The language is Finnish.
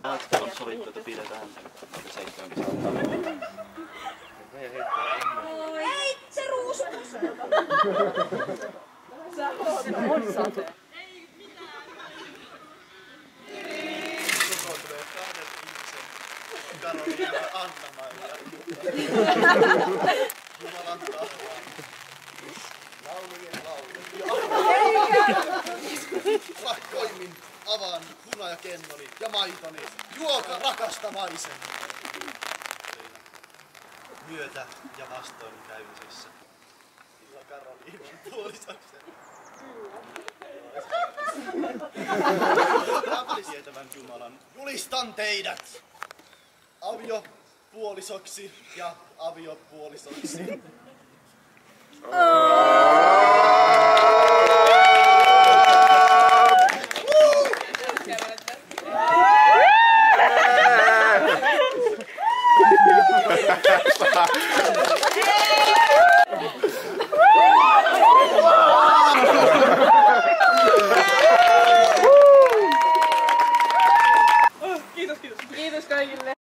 On sovittu, että pidetään 7 saattaa. Ei, se ruusu! Sä oot on sate. Ei mitään! Kokoontuneet 2 ihmisen Karoliina Anna-Maija. Jumalan tahvaan. Laulujen rakkoimmin avaan hunajakennoni ja maitoni. Juoka rakastavaisen. Myötä ja vastoinkäymisessä. Illa Karoliinan puolisoksen. Tietävän Jumalan. Julistan teidät aviopuolisoksi ja aviopuolisoksi. Kiitos kaikille.